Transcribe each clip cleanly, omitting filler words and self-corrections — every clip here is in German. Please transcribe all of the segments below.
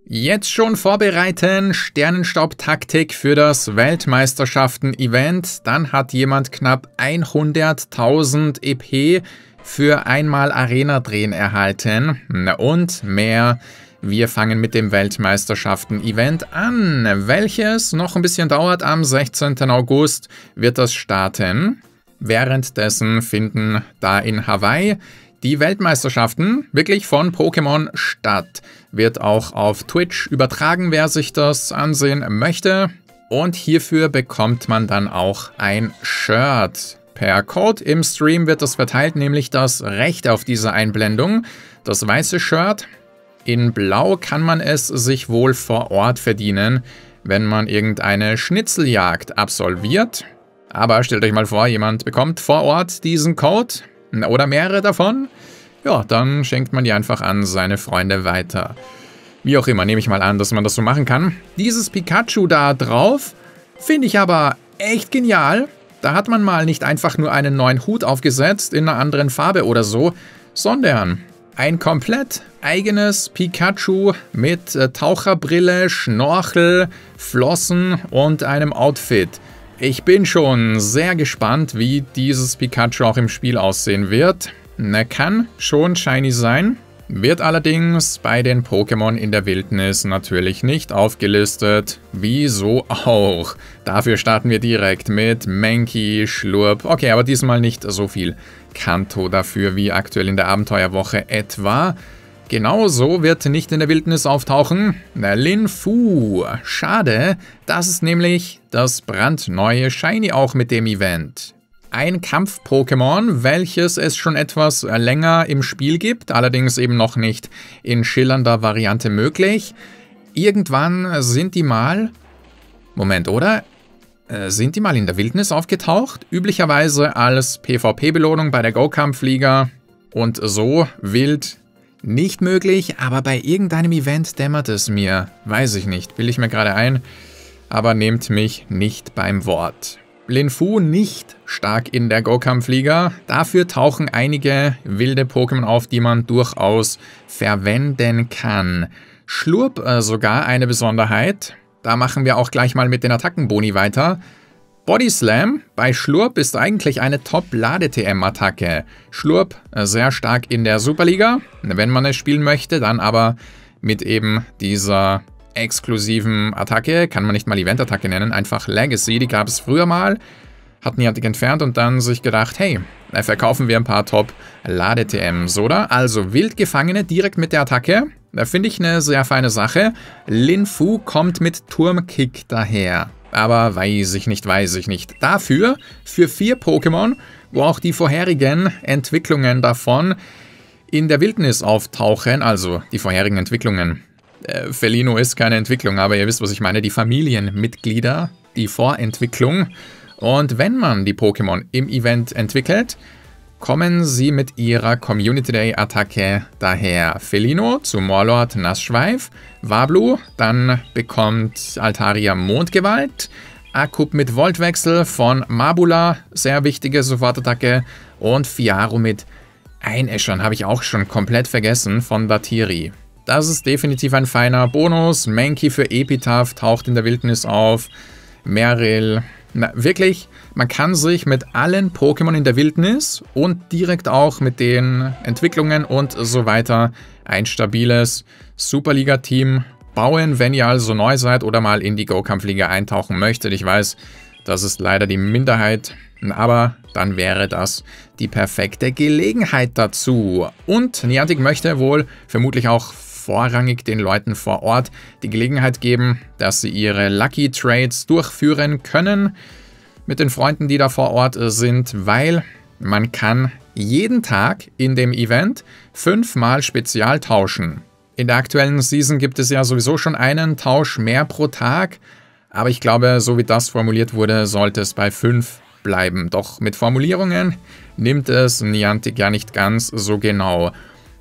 Jetzt schon vorbereiten, Sternenstaub-Taktik für das Weltmeisterschaften-Event. Dann hat jemand knapp 100.000 EP für einmal Arena-Drehen erhalten. Und mehr. Wir fangen mit dem Weltmeisterschaften-Event an, welches noch ein bisschen dauert. Am 16. August wird das starten. Währenddessen finden da in Hawaii die Weltmeisterschaften wirklich von Pokémon statt. Wird auch auf Twitch übertragen, wer sich das ansehen möchte. Und hierfür bekommt man dann auch ein Shirt. Per Code im Stream wird das verteilt, nämlich das Recht auf diese Einblendung. Das weiße Shirt. In Blau kann man es sich wohl vor Ort verdienen, wenn man irgendeine Schnitzeljagd absolviert. Aber stellt euch mal vor, jemand bekommt vor Ort diesen Code oder mehrere davon. Ja, dann schenkt man die einfach an seine Freunde weiter. Wie auch immer, nehme ich mal an, dass man das so machen kann. Dieses Pikachu da drauf finde ich aber echt genial. Da hat man mal nicht einfach nur einen neuen Hut aufgesetzt in einer anderen Farbe oder so, sondern ein komplett eigenes Pikachu mit Taucherbrille, Schnorchel, Flossen und einem Outfit. Ich bin schon sehr gespannt, wie dieses Pikachu auch im Spiel aussehen wird. Kann schon shiny sein, wird allerdings bei den Pokémon in der Wildnis natürlich nicht aufgelistet. Wieso auch? Dafür starten wir direkt mit Mankey, Schlurp. Okay, aber diesmal nicht so viel Kanto dafür wie aktuell in der Abenteuerwoche etwa. Genauso wird nicht in der Wildnis auftauchen Linfu. Schade, das ist nämlich das brandneue Shiny auch mit dem Event. Ein Kampf-Pokémon, welches es schon etwas länger im Spiel gibt, allerdings eben noch nicht in schillernder Variante möglich. Irgendwann sind die mal... Moment, oder? Sind die mal in der Wildnis aufgetaucht? Üblicherweise als PvP-Belohnung bei der Go-Kampf-Liga. Und so wild nicht möglich, aber bei irgendeinem Event dämmert es mir. Weiß ich nicht, bilde ich mir gerade ein, aber nehmt mich nicht beim Wort. Linfu nicht stark in der Go-Kampf-Liga, dafür tauchen einige wilde Pokémon auf, die man durchaus verwenden kann. Schlurp sogar eine Besonderheit, da machen wir auch gleich mal mit den Attackenboni weiter. Body Slam bei Schlurp ist eigentlich eine Top-Lade-TM-Attacke. Schlurp sehr stark in der Superliga, wenn man es spielen möchte, dann aber mit eben dieser exklusiven Attacke, kann man nicht mal Event-Attacke nennen, einfach Legacy, die gab es früher mal, hat Niantic entfernt und dann sich gedacht, hey, verkaufen wir ein paar Top-Lade-TMs, oder? Also Wildgefangene direkt mit der Attacke, da finde ich eine sehr feine Sache. Linfu kommt mit Turmkick daher. Aber weiß ich nicht. Dafür für 4 Pokémon, wo auch die vorherigen Entwicklungen davon in der Wildnis auftauchen, also die vorherigen Entwicklungen. Felino ist keine Entwicklung, aber ihr wisst, was ich meine, die Familienmitglieder, die Vorentwicklung. Und wenn man die Pokémon im Event entwickelt, kommen sie mit ihrer Community Day Attacke daher. Felino zu Morlord Nassschweif, Wablu, dann bekommt Altaria Mondgewalt, Akub mit Voltwechsel von Mabula, sehr wichtige Sofortattacke, und Fiaro mit Einäschern, habe ich auch schon komplett vergessen, von Datiri. Das ist definitiv ein feiner Bonus. Mankey für Epitaph taucht in der Wildnis auf, Meryl. Na, wirklich, man kann sich mit allen Pokémon in der Wildnis und direkt auch mit den Entwicklungen und so weiter ein stabiles Superliga-Team bauen, wenn ihr also neu seid oder mal in die Go-Kampf-Liga eintauchen möchtet. Ich weiß, das ist leider die Minderheit, aber dann wäre das die perfekte Gelegenheit dazu. Und Niantic möchte wohl vermutlich auch vorrangig den Leuten vor Ort die Gelegenheit geben, dass sie ihre Lucky Trades durchführen können mit den Freunden, die da vor Ort sind, weil man kann jeden Tag in dem Event 5-mal Spezial tauschen. In der aktuellen Season gibt es ja sowieso schon einen Tausch mehr pro Tag, aber ich glaube, so wie das formuliert wurde, sollte es bei 5 bleiben. Doch mit Formulierungen nimmt es Niantic ja nicht ganz so genau.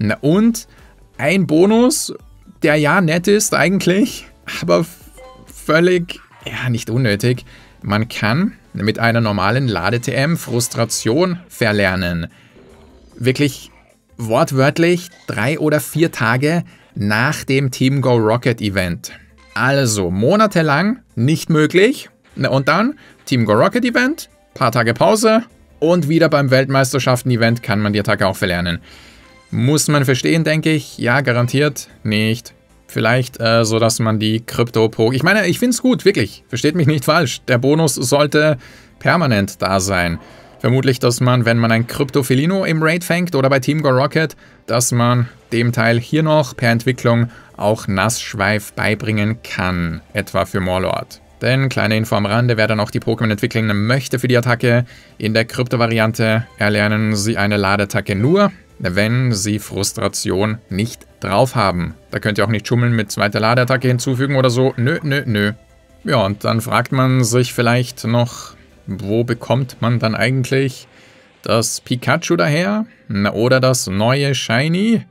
Und ein Bonus, der ja nett ist eigentlich, aber völlig, ja, nicht unnötig. Man kann mit einer normalen Lade-TM Frustration verlernen. Wirklich wortwörtlich 3 oder 4 Tage nach dem Team Go Rocket Event. Also monatelang nicht möglich. Und dann Team Go Rocket Event, paar Tage Pause und wieder beim Weltmeisterschaften-Event kann man die Attacke auch verlernen. Muss man verstehen, denke ich. Ja, garantiert nicht. Vielleicht so, dass man die Krypto-Poke... Ich meine, ich finde es gut, wirklich. Versteht mich nicht falsch. Der Bonus sollte permanent da sein. Vermutlich, dass man, wenn man ein Krypto-Felino im Raid fängt oder bei Team Go Rocket, dass man dem Teil hier noch per Entwicklung auch Nassschweif beibringen kann. Etwa für Morlord. Denn, kleine Info am Rande, wer dann auch die Pokémon entwickeln möchte für die Attacke, in der Krypto-Variante erlernen sie eine Ladeattacke nur, wenn sie Frustration nicht drauf haben. Da könnt ihr auch nicht schummeln mit zweiter Ladeattacke hinzufügen oder so. Nö, nö, nö. Ja, und dann fragt man sich vielleicht noch, wo bekommt man dann eigentlich das Pikachu daher? Oder das neue Shiny?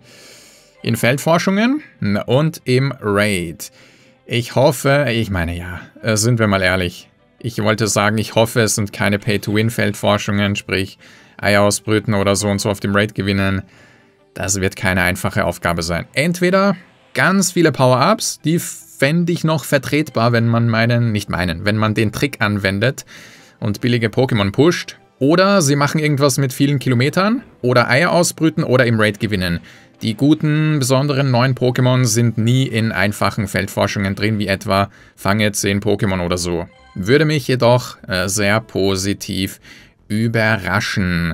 In Feldforschungen und im Raid. Ich hoffe, ich meine ja, sind wir mal ehrlich. Ich wollte sagen, ich hoffe, es sind keine Pay-to-Win-Feldforschungen, sprich Eier ausbrüten oder so und so auf dem Raid gewinnen. Das wird keine einfache Aufgabe sein. Entweder ganz viele Power-Ups, die fände ich noch vertretbar, wenn man wenn man den Trick anwendet und billige Pokémon pusht. Oder sie machen irgendwas mit vielen Kilometern oder Eier ausbrüten oder im Raid gewinnen. Die guten, besonderen neuen Pokémon sind nie in einfachen Feldforschungen drin, wie etwa fange 10 Pokémon oder so. Würde mich jedoch sehr positiv überraschen.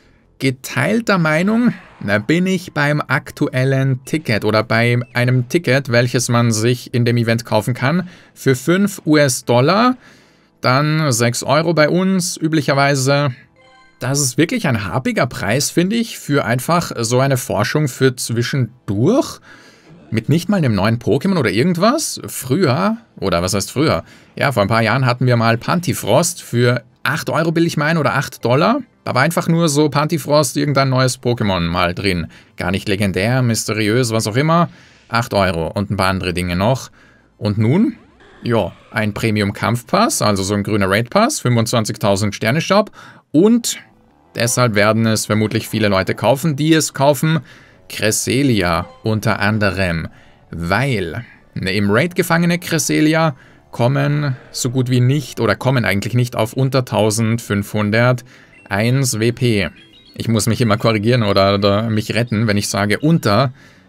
Geteilter Meinung bin ich beim aktuellen Ticket oder bei einem Ticket, welches man sich in dem Event kaufen kann, für 5 US-Dollar, dann 6 Euro bei uns üblicherweise. Das ist wirklich ein habiger Preis, finde ich, für einfach so eine Forschung für zwischendurch. Mit nicht mal einem neuen Pokémon oder irgendwas. Früher, oder was heißt früher? Ja, vor ein paar Jahren hatten wir mal Pantifrost für 8 Euro, will ich meinen, oder 8 Dollar. Da war einfach nur so Pantifrost, irgendein neues Pokémon mal drin. Gar nicht legendär, mysteriös, was auch immer. 8 Euro und ein paar andere Dinge noch. Und nun? Ja, ein Premium-Kampfpass, also so ein grüner Raid-Pass, 25.000 Sternestaub. Und deshalb werden es vermutlich viele Leute kaufen, die es kaufen. Cresselia unter anderem, weil im Raid gefangene Cresselia kommen so gut wie nicht oder kommen eigentlich nicht auf unter 1500 1 WP. Ich muss mich immer korrigieren oder mich retten, wenn ich sage unter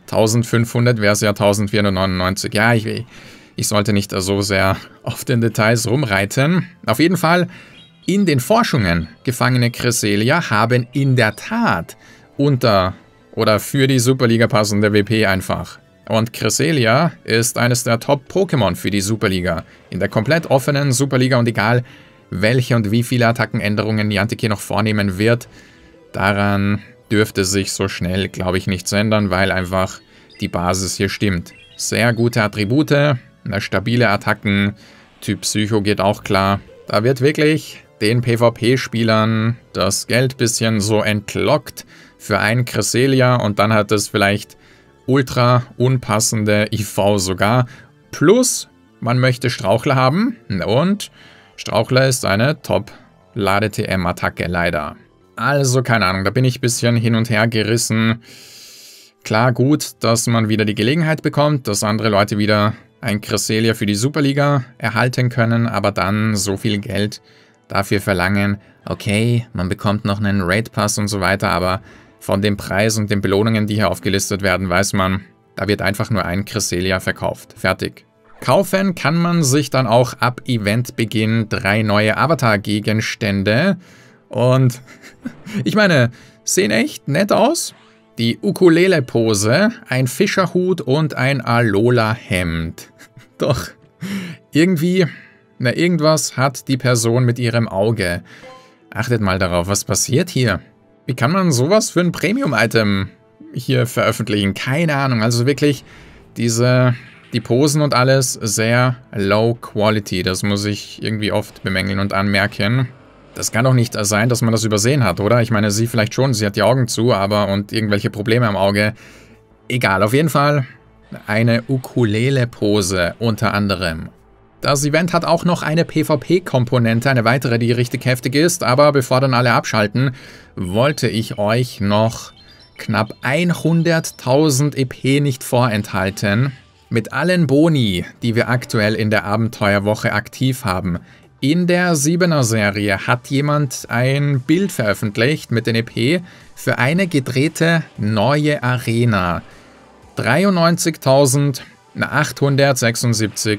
1500 wäre es ja 1499. Ja, ich sollte nicht so sehr auf den Details rumreiten. Auf jeden Fall, in den Forschungen gefangene Cresselia haben in der Tat unter oder für die Superliga passende WP einfach. Und Cresselia ist eines der Top-Pokémon für die Superliga. In der komplett offenen Superliga und egal, welche und wie viele Attackenänderungen Niantic hier noch vornehmen wird, daran dürfte sich so schnell, glaube ich, nichts ändern, weil einfach die Basis hier stimmt. Sehr gute Attribute, eine stabile Attacken, Typ Psycho geht auch klar. Da wird wirklich den PvP-Spielern das Geld bisschen so entlockt für ein Cresselia und dann hat es vielleicht ultra unpassende IV sogar. Plus, man möchte Strauchler haben und Strauchler ist eine Top-Lade-TM-Attacke leider. Also, keine Ahnung, da bin ich ein bisschen hin und her gerissen. Klar, gut, dass man wieder die Gelegenheit bekommt, dass andere Leute wieder ein Cresselia für die Superliga erhalten können, aber dann so viel Geld dafür verlangen. Okay, man bekommt noch einen Raid-Pass und so weiter, aber von dem Preis und den Belohnungen, die hier aufgelistet werden, weiß man, da wird einfach nur ein Cresselia verkauft. Fertig. Kaufen kann man sich dann auch ab Eventbeginn 3 neue Avatar-Gegenstände. Und ich meine, sehen echt nett aus. Die Ukulele-Pose, ein Fischerhut und ein Alola-Hemd. Doch, irgendwie, irgendwas hat die Person mit ihrem Auge. Achtet mal darauf, was passiert hier? Wie kann man sowas für ein Premium-Item hier veröffentlichen? Keine Ahnung, also wirklich die Posen und alles sehr low quality. Das muss ich irgendwie oft bemängeln und anmerken. Das kann doch nicht sein, dass man das übersehen hat, oder? Ich meine, sie vielleicht schon, sie hat die Augen zu, und irgendwelche Probleme am Auge. Egal, auf jeden Fall eine Ukulele-Pose unter anderem. Das Event hat auch noch eine PvP-Komponente, eine weitere, die richtig heftig ist, aber bevor dann alle abschalten, wollte ich euch noch knapp 100.000 EP nicht vorenthalten. Mit allen Boni, die wir aktuell in der Abenteuerwoche aktiv haben. In der 7er-Serie hat jemand ein Bild veröffentlicht mit den EP für eine gedrehte neue Arena. 93.876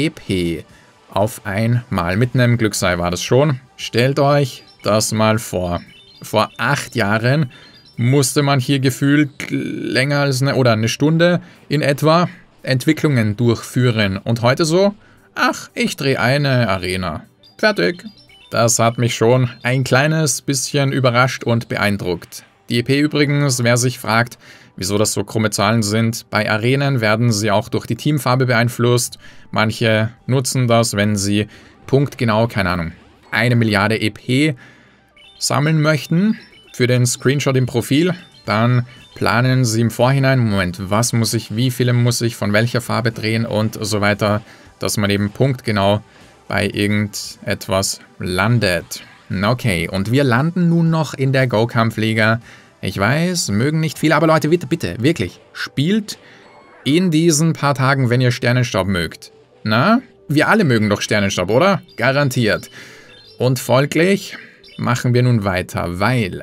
EP auf einmal. Mit einem Glücksei war das schon. Stellt euch das mal vor. Vor 8 Jahren musste man hier gefühlt länger als eine Stunde in etwa Entwicklungen durchführen. Und heute so, ach, ich drehe eine Arena. Fertig. Das hat mich schon ein kleines bisschen überrascht und beeindruckt. Die EP übrigens, wer sich fragt, wieso das so krumme Zahlen sind, bei Arenen werden sie auch durch die Teamfarbe beeinflusst. Manche nutzen das, wenn sie punktgenau, keine Ahnung, 1 Milliarde EP sammeln möchten für den Screenshot im Profil. Dann planen sie im Vorhinein, Moment, was muss ich, wie viele muss ich von welcher Farbe drehen und so weiter, dass man eben punktgenau bei irgendetwas landet. Okay, und wir landen nun noch in der Go-Kampfliga. Ich weiß, mögen nicht viele, aber Leute, bitte, bitte, wirklich, spielt in diesen paar Tagen, wenn ihr Sternenstaub mögt. Na, wir alle mögen doch Sternenstaub, oder? Garantiert. Und folglich machen wir nun weiter, weil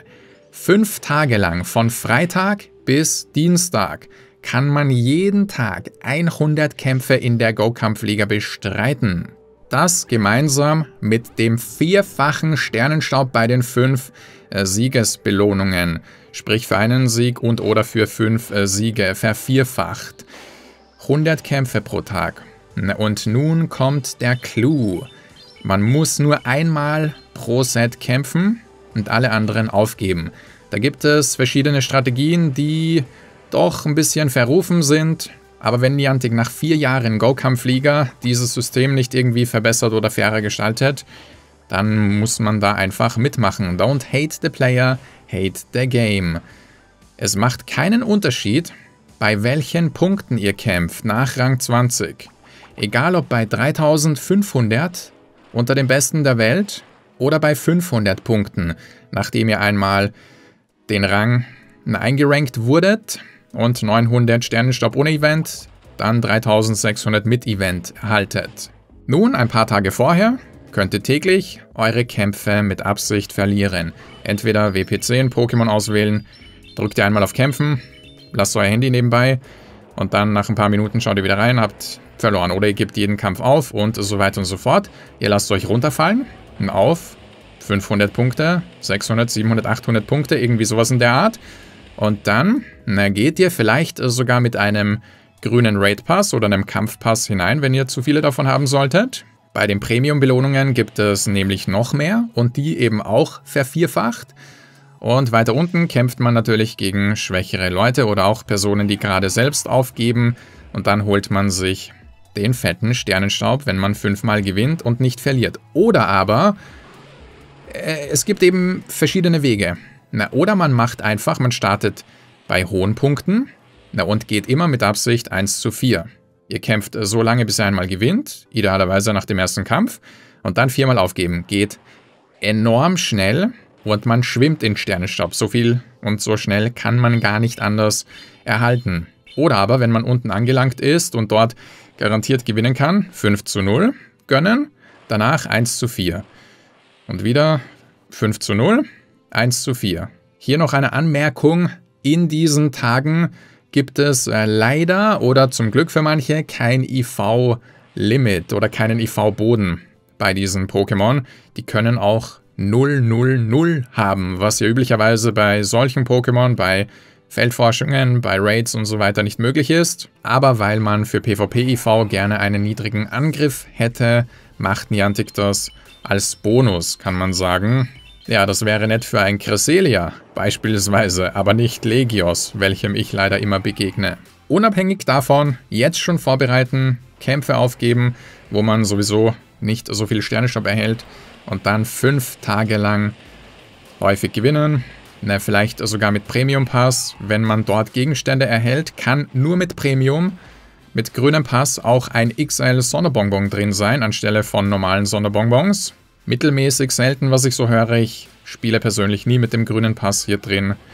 5 Tage lang, von Freitag bis Dienstag, kann man jeden Tag 100 Kämpfe in der Go-Kampfliga bestreiten. Das gemeinsam mit dem 4-fachen Sternenstaub bei den 5 Siegesbelohnungen. Sprich für einen Sieg und oder für 5 Siege vervierfacht. 100 Kämpfe pro Tag. Und nun kommt der Clou. Man muss nur einmal pro Set kämpfen und alle anderen aufgeben. Da gibt es verschiedene Strategien, die doch ein bisschen verrufen sind. Aber wenn Niantic nach 4 Jahren Go-Kampfliga dieses System nicht irgendwie verbessert oder fairer gestaltet, dann muss man da einfach mitmachen. Don't hate the player, hate the game. Es macht keinen Unterschied, bei welchen Punkten ihr kämpft nach Rang 20. Egal ob bei 3500 unter den Besten der Welt oder bei 500 Punkten, nachdem ihr einmal den Rang eingerankt wurdet und 900 Sternenstaub ohne Event, dann 3600 mit Event erhaltet. Nun, ein paar Tage vorher, könnt ihr täglich eure Kämpfe mit Absicht verlieren. Entweder WP10 Pokémon auswählen, drückt ihr einmal auf Kämpfen, lasst euer Handy nebenbei und dann nach ein paar Minuten schaut ihr wieder rein, habt verloren. Oder ihr gebt jeden Kampf auf und so weiter und so fort. Ihr lasst euch runterfallen auf 500 Punkte, 600, 700, 800 Punkte, irgendwie sowas in der Art. Und dann geht ihr vielleicht sogar mit einem grünen Raid-Pass oder einem Kampfpass hinein, wenn ihr zu viele davon haben solltet. Bei den Premium-Belohnungen gibt es nämlich noch mehr und die eben auch vervierfacht. Und weiter unten kämpft man natürlich gegen schwächere Leute oder auch Personen, die gerade selbst aufgeben. Und dann holt man sich den fetten Sternenstaub, wenn man 5-mal gewinnt und nicht verliert. Oder aber, es gibt eben verschiedene Wege. Oder man macht einfach, man startet bei hohen Punkten und geht immer mit Absicht 1:4. Ihr kämpft so lange, bis ihr einmal gewinnt, idealerweise nach dem ersten Kampf, und dann 4-mal aufgeben. Geht enorm schnell und man schwimmt in Sternenstaub. So viel und so schnell kann man gar nicht anders erhalten. Oder aber, wenn man unten angelangt ist und dort garantiert gewinnen kann, 5:0 gönnen, danach 1:4. Und wieder 5:0. 1:4. Hier noch eine Anmerkung. In diesen Tagen gibt es leider oder zum Glück für manche kein IV-Limit oder keinen IV-Boden bei diesen Pokémon. Die können auch 000 haben, was ja üblicherweise bei solchen Pokémon, bei Feldforschungen, bei Raids und so weiter nicht möglich ist. Aber weil man für PvP-IV gerne einen niedrigen Angriff hätte, macht Niantic das als Bonus, kann man sagen. Ja, das wäre nett für ein Cresselia beispielsweise, aber nicht Legios, welchem ich leider immer begegne. Unabhängig davon, jetzt schon vorbereiten, Kämpfe aufgeben, wo man sowieso nicht so viel Sternenstaub erhält und dann 5 Tage lang häufig gewinnen. Vielleicht sogar mit Premium Pass, wenn man dort Gegenstände erhält, kann nur mit Premium, mit grünem Pass auch ein XL Sonderbonbon drin sein, anstelle von normalen Sonderbonbons. Mittelmäßig selten, was ich so höre. Ich spiele persönlich nie mit dem grünen Pass hier drin.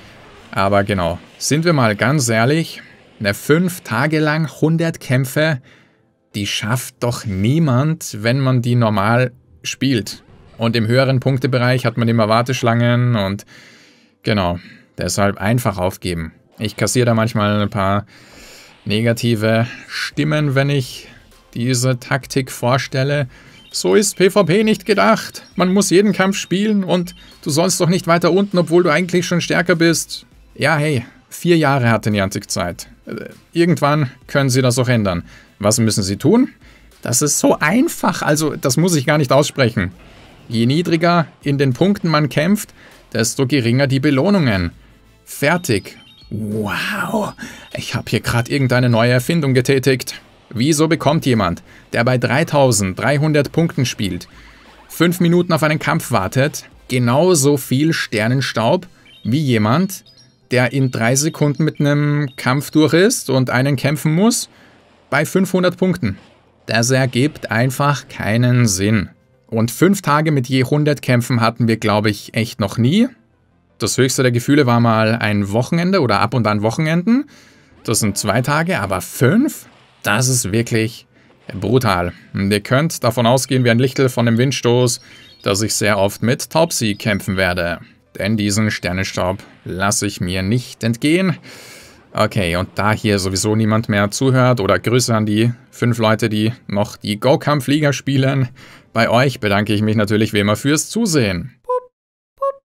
Aber genau, sind wir mal ganz ehrlich, eine 5 Tage lang 100 Kämpfe, die schafft doch niemand, wenn man die normal spielt. Und im höheren Punktebereich hat man immer Warteschlangen und genau, deshalb einfach aufgeben. Ich kassiere da manchmal ein paar negative Stimmen, wenn ich diese Taktik vorstelle. So ist PvP nicht gedacht. Man muss jeden Kampf spielen und du sollst doch nicht weiter unten, obwohl du eigentlich schon stärker bist. Ja, hey, 4 Jahre hatte Niantic Zeit. Irgendwann können sie das auch ändern. Was müssen sie tun? Das ist so einfach, also das muss ich gar nicht aussprechen. Je niedriger in den Punkten man kämpft, desto geringer die Belohnungen. Fertig. Wow, ich habe hier gerade irgendeine neue Erfindung getätigt. Wieso bekommt jemand, der bei 3300 Punkten spielt, 5 Minuten auf einen Kampf wartet, genauso viel Sternenstaub wie jemand, der in 3 Sekunden mit einem Kampf durch ist und einen kämpfen muss, bei 500 Punkten? Das ergibt einfach keinen Sinn. Und 5 Tage mit je 100 Kämpfen hatten wir, glaube ich, echt noch nie. Das höchste der Gefühle war mal ein Wochenende oder ab und an Wochenenden. Das sind 2 Tage, aber 5? Das ist wirklich brutal. Und ihr könnt davon ausgehen, wie ein Lichtel von dem Windstoß, dass ich sehr oft mit Taubsi kämpfen werde. Denn diesen Sternenstaub lasse ich mir nicht entgehen. Okay, und da hier sowieso niemand mehr zuhört oder Grüße an die 5 Leute, die noch die Go-Kampf-Liga spielen, bei euch bedanke ich mich natürlich wie immer fürs Zusehen.